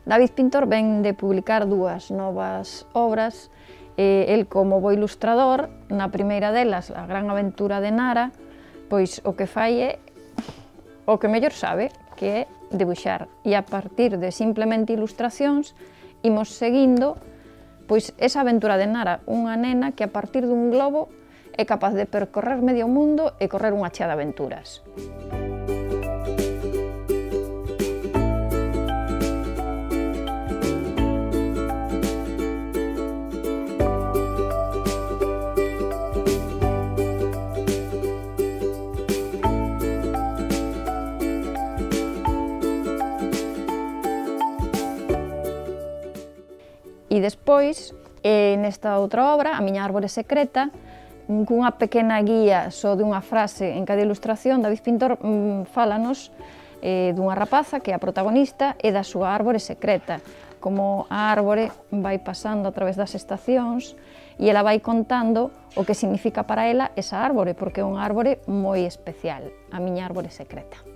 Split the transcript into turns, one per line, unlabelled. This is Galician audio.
David Pintor ven de publicar dúas novas obras, el como bo ilustrador, na primeira delas, A gran aventura de Nara, pois o que fai é o que mellor sabe, que é debuxar, e a partir de simplemente ilustracións imos seguindo pois esa aventura de Nara, unha nena que a partir dun globo é capaz de percorrer medio mundo e correr unha chea de aventuras. E despois, nesta outra obra, A miña árbore secreta, cunha pequena guía só dunha frase en cada ilustración, David Pintor fálanos dunha rapaza que é a protagonista e da súa árbore secreta, como a árbore vai pasando a través das estacións e ela vai contando o que significa para ela esa árbore, porque é unha árbore moi especial, a miña árbore secreta.